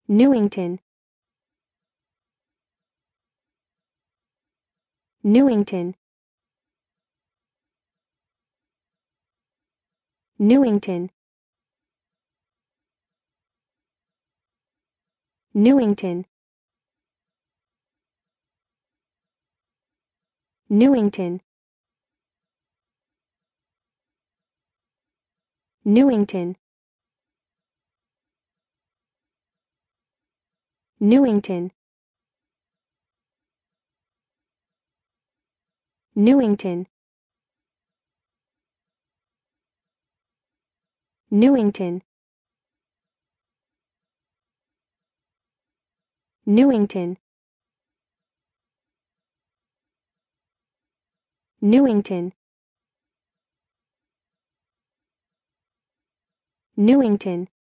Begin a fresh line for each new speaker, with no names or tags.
Newington, Newington, Newington, Newington, Newington, Newington, Newington, Newington, Newington, Newington, Newington, Newington,